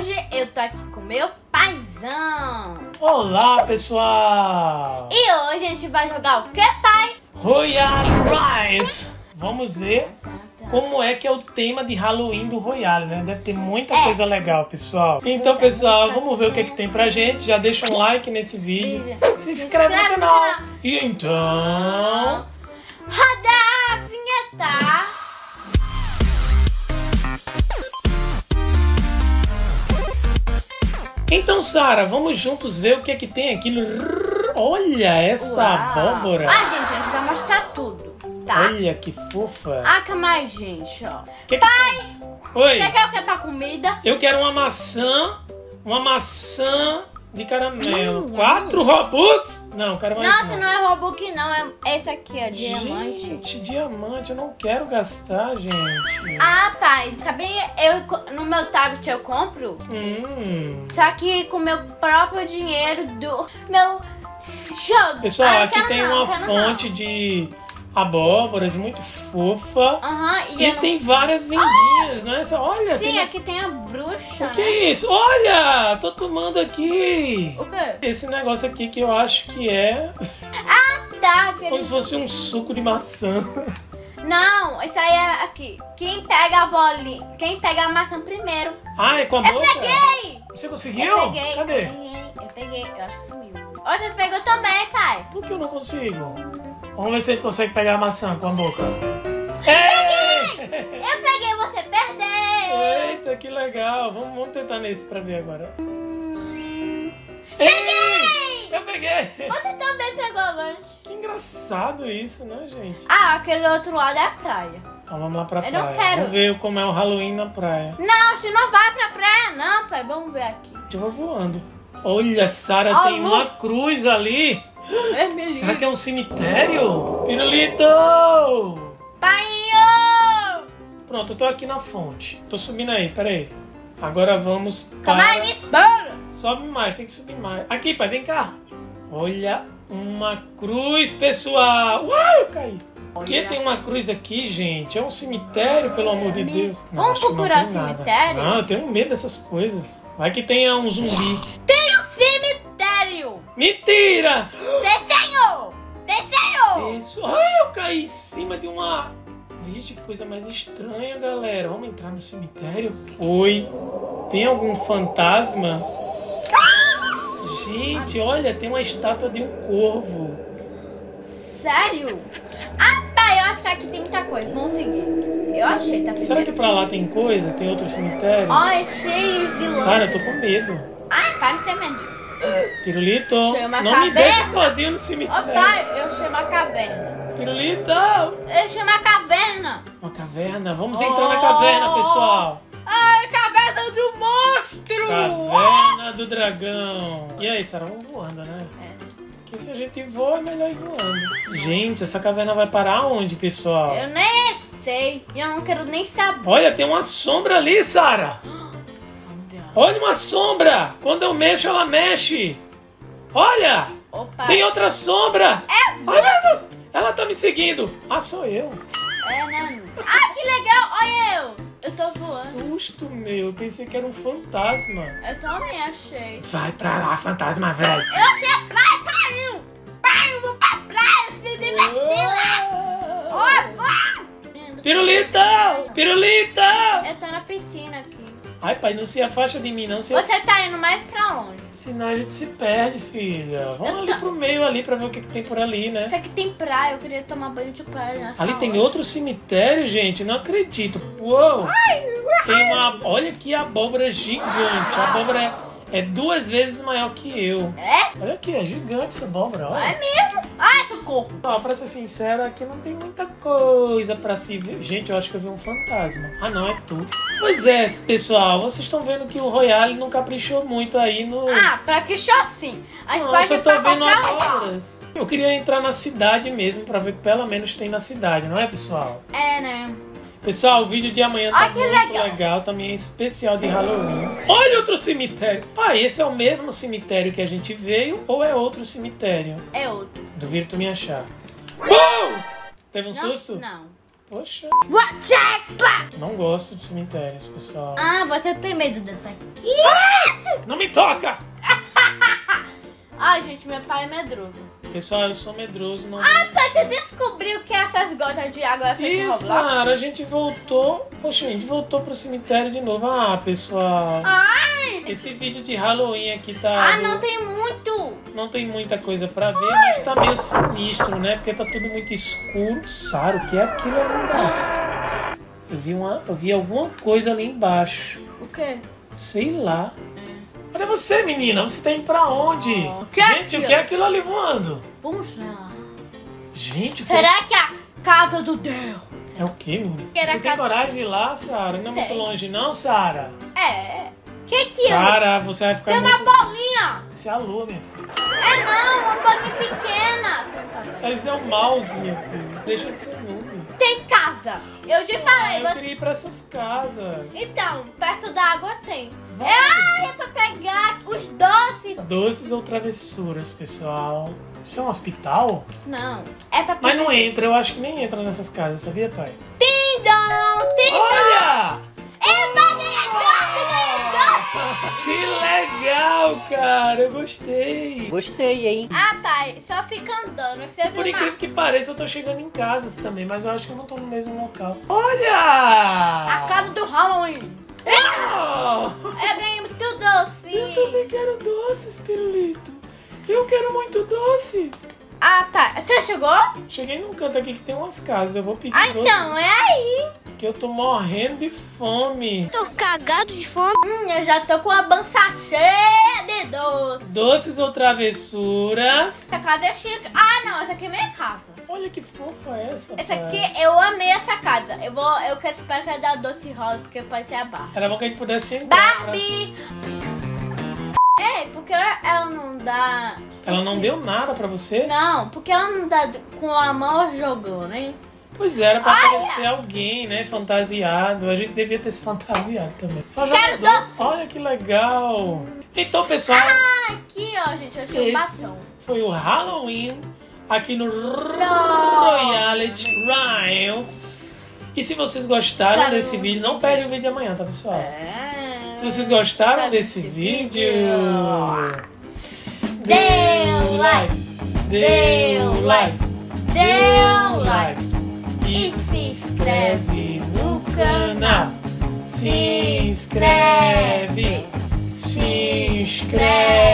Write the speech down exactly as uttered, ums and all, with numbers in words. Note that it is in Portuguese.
hoje eu tô aqui com meu paizão. Olá, pessoal! E hoje a gente vai jogar o que, pai? Royale Ride! Vamos ver como é que é o tema de Halloween do Royale, né? Deve ter muita É. coisa legal, pessoal. Então, pessoal, vamos ver o que é que tem pra gente. Já deixa um like nesse vídeo. Se inscreve no canal. E então... Roda a vinheta! Então, Sara, vamos juntos ver o que é que tem aqui no... Olha essa Uau. abóbora. Ah, gente, a gente vai mostrar tudo, tá? Olha que fofa. Ah, que mais, gente, ó. Que que Pai, tem? Oi. você quer o que pra comida? Eu quero uma maçã, uma maçã de caramelo. Hum, Quatro Robux? Não, quero mais Nossa, não é Robux, não. É esse aqui, ó, diamante. Gente, diamante, eu não quero gastar, gente. Ah, pai, sabia? Eu, no meu tablet eu compro. Hum. Só que com meu próprio dinheiro do meu jogo. Pessoal, Ah, não aqui quero tem não, uma quero fonte não. de abóboras muito fofa. Aham, e, E eu não- tem várias vendinhas, não é? Essa- Olha, Sim, tem... aqui tem a bruxa, O que né? é isso? Olha, tô tomando aqui O quê? esse negócio aqui que eu acho que é Tá, aquele... como se fosse um suco de maçã. Não, isso aí é aqui. Quem pega a bolinha, quem pega a maçã primeiro. Ah, é com a Eu boca? peguei! Você conseguiu? Eu peguei, Cadê? eu peguei, eu peguei, eu acho que sumiu. Ó, você pegou também, pai. Por que eu não consigo? Vamos ver se a gente consegue pegar a maçã com a boca. Ei! Eu peguei, você perdeu. Eita, que legal. Vamos, vamos tentar nesse pra ver agora. Peguei! Eu peguei! Você também pegou agora. Que engraçado isso, né, gente? Ah, aquele outro lado é a praia. Então vamos lá pra Eu praia. não quero. Vamos ver como é o Halloween na praia. Não, você não vai pra praia não, pai. Vamos ver aqui. Eu vou voando. Olha, Sara, Ó, tem Lu. uma cruz ali. É me Será que é um cemitério? Pirulito! Painho! Pronto, eu tô aqui na fonte. Tô subindo aí, peraí. Agora vamos Calma aí, para... me espera. Sobe mais, tem que subir mais. Aqui, pai, vem cá. Olha, uma cruz, pessoal. Uai, eu caí. Por que tem uma cruz aqui, gente? É um cemitério, pelo amor de Deus. Não, Vamos acho que não procurar tem nada. cemitério? Não, eu tenho medo dessas coisas. Vai que tenha um zumbi. Tem um cemitério! Mentira! Desenho! Desenho! Isso. Ai, eu caí em cima de uma... Vixe, que coisa mais estranha, galera. Vamos entrar no cemitério? Oi. Tem algum fantasma? Gente, olha, tem uma estátua de um corvo. Sério? Ah, pai, eu acho que aqui tem muita coisa. Vamos seguir. Eu achei, tá Será que primeiro. pra lá tem coisa? Tem outro cemitério? Ó, é cheio de lã. Sara, eu tô com medo. Ai, para de ser medo. Pirulito, Chama a não me caverna. deixe sozinho no Ó, cemitério. pai, eu chamo a caverna. Pirulito! Eu chamo a caverna. Uma caverna. Vamos entrar na caverna, pessoal. Ai, caverna do monstro. Caverna do dragão. E aí, Sara, vamos voando, né? É. Porque se a gente voa, é melhor ir voando. Gente, essa caverna vai parar onde, pessoal? Eu nem sei. E eu não quero nem saber. Olha, tem uma sombra ali, Sara. Olha uma sombra. Quando eu mexo, ela mexe. Olha, Opa. tem outra sombra. É Ai, meu Deus. Ela tá me seguindo. Ah, sou eu. É, né? Ah, que legal. Olha eu. Eu tô voando. Susto, meu. Eu pensei que era um fantasma. Eu também achei. Vai pra lá, fantasma velho. Eu achei a praia, pai. Pai, eu vou pra praia se divertir lá. Ó, vai. Pirulito! Pirulito! Eu tô na piscina aqui. Ai, pai, não se afasta de mim, não. Se Você tá indo mais pra onde? Senão a gente se perde, filha. Vamos Eu ali tô- pro meio ali pra ver o que, que tem por ali, né? Isso aqui tem praia, eu queria tomar banho de praia. nessa Ali tem hora. outro cemitério, gente. Não acredito. Uou! Tem uma... Olha que abóbora gigante. A abóbora é, é duas vezes maior que eu. É? Olha aqui, é gigante essa abóbora. É Olha. mesmo? Ai, socorro. Ó, pra ser sincero, aqui não tem muita coisa pra se ver. Gente, eu acho que eu vi um fantasma. Ah, não, é tu. Pois é, pessoal. Vocês estão vendo que o Royale não caprichou muito aí nos... Ah, pra que sim? A gente Nossa, pode eu ir tô pra vendo qualquer lugar. abóboras. Eu queria entrar na cidade mesmo pra ver o que pelo menos tem na cidade, não é, pessoal? É, né? Pessoal, o vídeo de amanhã tá Ah, que muito legal. legal. Também é especial de Halloween. Olha outro cemitério. Pai, esse é o mesmo cemitério que a gente veio ou é outro cemitério? É outro. Duvido tu me achar. Uou! Teve um Não? susto? Não. Poxa, Watchekla! não gosto de cemitérios, pessoal. Ah, você tem medo dessa aqui? Não me toca! Ai, gente, meu pai é medroso. Pessoal, eu sou medroso. Não... Ah, pai, você descobriu que essas gotas de água é feita em Ih, Roblox? Sara, a gente voltou. Poxa, a gente voltou pro cemitério de novo. Ah, pessoal. Ai! Esse vídeo de Halloween aqui tá... Ah, não tem muito! Não tem muita coisa pra ver, mas tá meio sinistro, né? Porque tá tudo muito escuro. Sara, o que é aquilo ali embaixo? Eu vi, uma, eu vi alguma coisa ali embaixo. O quê? Sei lá. Olha você, menina. Você tá indo pra onde? Oh, que é gente, o aquilo? que é aquilo ali voando? Vamos lá. Gente, o que Será que é a casa do Deus? é o que, menina? Era Você tem casa- coragem de ir lá, Sara? Não é muito Tem. longe, não, Sara? É. Que é aquilo? Sara, você vai ficar Tem uma muito... bolinha! Você é a lua, minha filha. É não, uma bolinha pequena. Você não tá vendo? Esse é o mouse, minha filha. Deixa de ser noob. Tem casa. Eu te falei, Eu você... queria ir pra essas casas. Então, perto da água tem. Vai. É, ah, é pra pegar os doces. Doces ou travessuras, pessoal? Isso é um hospital? Não, é pra Mas pegar... não entra, eu acho que nem entra nessas casas, sabia, pai? Tindão, tindão. Olha! Eu vou ganhar doce, ganhar doce. Que legal, cara! Eu gostei! Gostei, hein? Ah, pai, só fica andando. Que você Por viu incrível que pareça, eu tô chegando em casas também, mas eu acho que eu não tô no mesmo local. Olha! a casa do Halloween. Oh! Eu ganhei muito doce. Eu também quero doces, pirulito. Eu quero muito doces. Ah, tá. Você chegou? Cheguei num canto aqui que tem umas casas. Eu vou pedir Ah, doce, então, é aí. porque eu tô morrendo de fome. Tô cagado de fome. Hum, eu já tô com a bança cheia de doce. Doces ou travessuras? Essa casa é chique. Ah, não, essa aqui é minha casa. Olha que fofa essa, Essa pai. aqui, eu amei essa casa. Eu vou, eu quero espero que ela dê doce rosa, porque pode ser a Barbie. Era bom que a gente pudesse entrar. pra- Barbie! Ei, porque ela, ela não dá... Ela não deu nada pra você? Não, porque ela não dá com a mão jogando, hein? Pois era, pra Olha! aparecer alguém, né, fantasiado. A gente devia ter se fantasiado também. Só Quero jogador. doce! Olha que legal. Então, pessoal, Ah, aqui, ó, gente, eu achei um esse batom. foi o Halloween aqui no Royality Rhymes. E se vocês gostaram Claro, desse vídeo, não vídeo. perde o vídeo de amanhã, tá, pessoal? É. Se vocês gostaram Tá desse desse vídeo, vídeo, dê like, dê dê like, dê like. like E se inscreve no canal. Se inscreve, se inscreve.